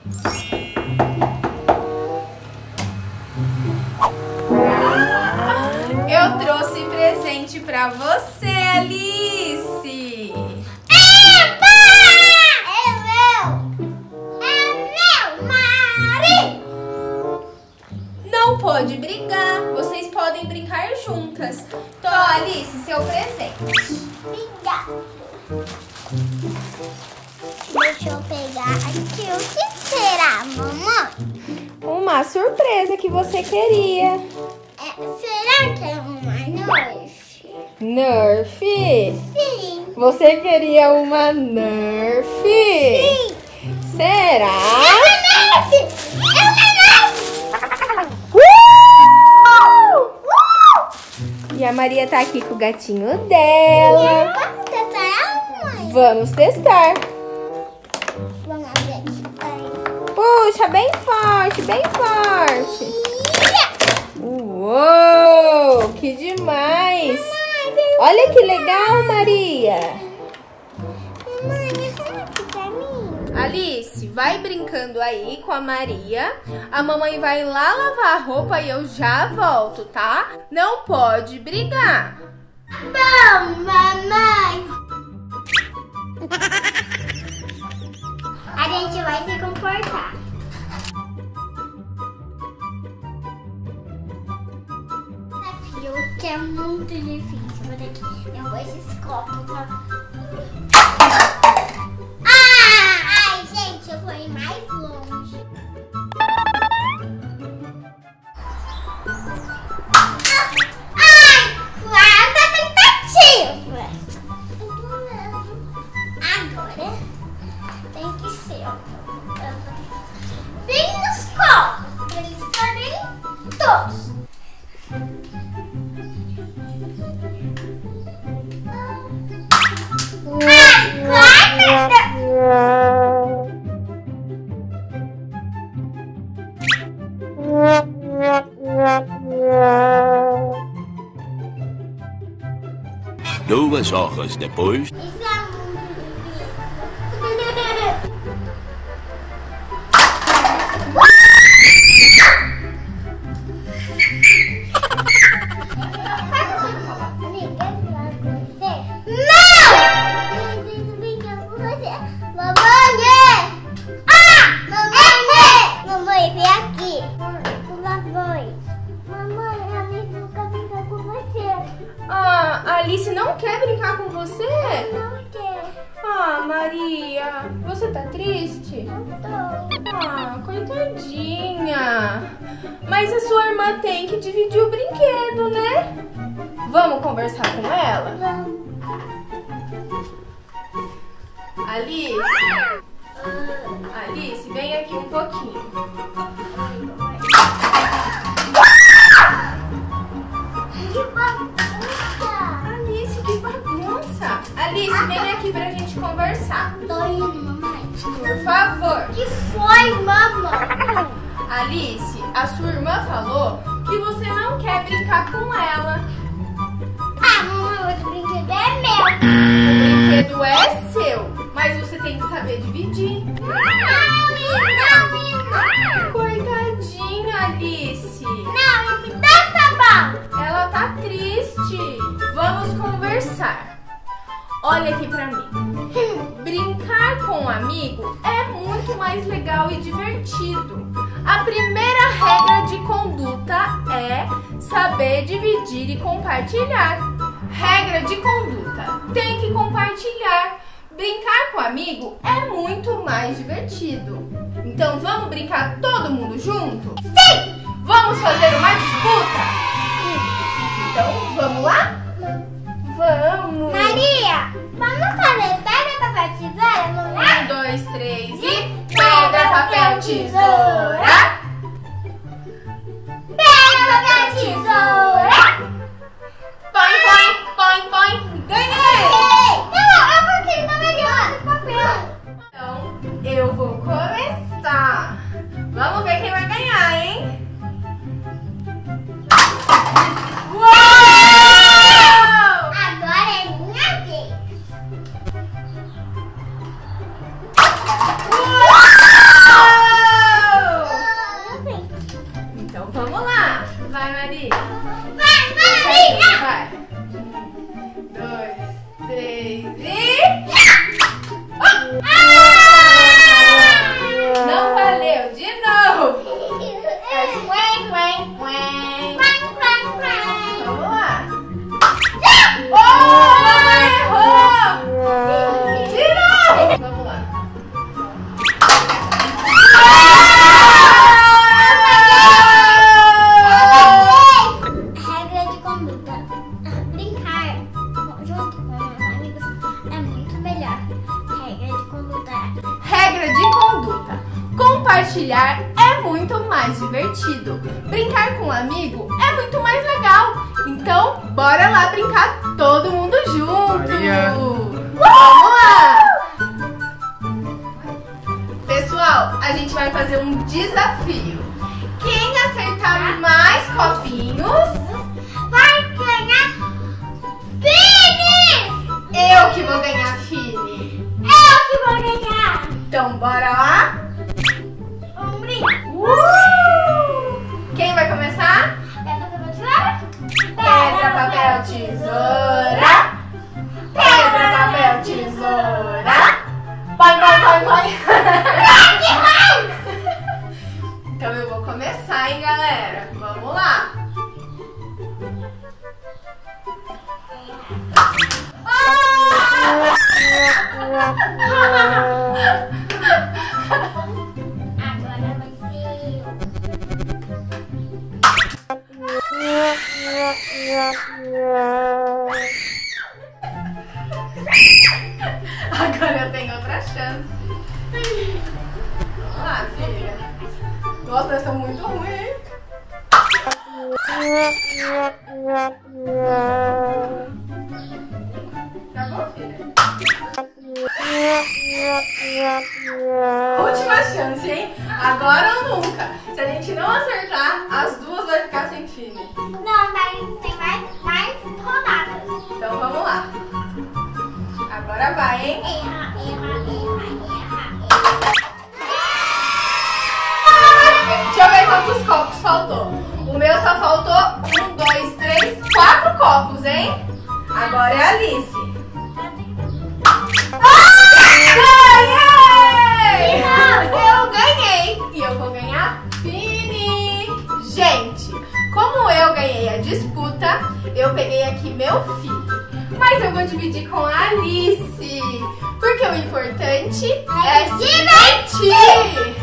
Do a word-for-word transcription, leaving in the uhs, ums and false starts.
Eu trouxe presente pra você, Alice. Epa! É meu! É meu, Mari! Não pode brigar, vocês podem brincar juntas. Então, Alice, seu presente. Obrigada. Deixa eu pegar aqui. O que será, mamãe? Uma surpresa que você queria. É, será que é uma Nerf? Nerf? Sim. Você queria uma Nerf? Sim. Será? É uma Nerf! É uma Nerf! Uh! Uh! E a Maria tá aqui com o gatinho dela. Vamos testar ela, mãe? Vamos testar. Vamos abrir aqui. Aí. Puxa, bem forte, bem forte. Ia! Uou, que demais. Mamãe, Olha que legal, Maria. mamãe, é rápido pra mim. Alice, vai brincando aí com a Maria. A mamãe vai lá lavar a roupa e eu já volto, tá? Não pode brigar. Bom, mamãe. A gente vai se comportar. Desafio que é muito difícil. Vou ter que derrubar esses copos, tá? Ah! Ai, gente, eu vou ir mais longe. Ai! Quarta tentativa. Agora tem que ser, ó, bem nos copos, pra eles estarem todos. Ai, quarta! Duas horas depois. Isso é muito difícil. Não! Eu preciso brincar com você. Mamãe! Ah! Mamãe! Mamãe, vem aqui. Mamãe. Mamãe, a Alice não quer brincar com você. Ah, a Alice não quer brincar com você? Não quer. Ah, Maria, você tá triste? Não tô. Ah, coitadinha. Mas a sua irmã tem que dividir o brinquedo, né? Vamos conversar com ela? Vamos. Alice, Alice, vem aqui um pouquinho. Que bagunça. Alice, que bagunça. Alice, vem aqui pra gente conversar. Tô indo, mamãe. Por favor. Que foi, mamãe? Alice, a sua irmã falou que você não quer brincar com ela. Ah, mamãe, outro brinquedo é meu. O brinquedo é seu, mas você tem que saber dividir. Não, não, não. Coitadinha, Alice. Não, me dá essa bola. Ela tá triste. Vamos conversar. Olha aqui pra mim. Brincar com um amigo é muito mais legal e divertido. A primeira regra de conduta é saber dividir e compartilhar. Regra de conduta: tem que compartilhar. Brincar com amigo é muito mais divertido. Então vamos brincar todo mundo junto? Sim! Vamos fazer uma disputa? Então vamos lá? Vamos! Maria, vamos fazer pedra, papel, tesoura, vamos lá? Um, dois, três e... Pedra, papel, tesoura! Pedra, papel, tesoura! Põe, põe, põe, põe! Ganhei! Não, eu consigo também ganhar papel. Então, eu vou começar. Vamos ver quem vai ganhar, hein? Uou! Agora é minha vez. Uou! compartilhar é muito mais divertido. Brincar com um amigo é muito mais legal. Então, bora lá brincar todo mundo junto. Maria. Vamos lá! Pessoal, a gente vai fazer um desafio. Quem acertar mais copinhos vai ganhar Fini! Eu que vou ganhar, Fini. Eu que vou ganhar. Então, bora lá? Um brinde. Uh! Quem vai começar? Pedra, papel, tesoura. Pedra, papel, tesoura. Pedra, papel, tesoura. Põe, põe, põe, põe. Então eu vou começar, hein, galera? Vamos lá. Agora vai ser eu. Agora eu tenho outra chance. Vamos lá, filha. Nossa, eu sou muito ruim, hein? Tá bom, filha? Última chance, hein? Agora ou nunca. Se a gente não acertar, as duas vai ficar sem Fini. Não, daí tem mais, mais rodadas. Então vamos lá. Agora vai, hein? Erra, erra, erra, erra, Deixa eu ver quantos copos faltou. O meu só faltou um, dois, três, quatro copos, hein? Agora é a Alice. Ganhei! Eu ganhei! E eu vou ganhar Fini! Gente, como eu ganhei a disputa, eu peguei aqui meu filho. Mas eu vou dividir com a Alice. Porque o importante é se divertir!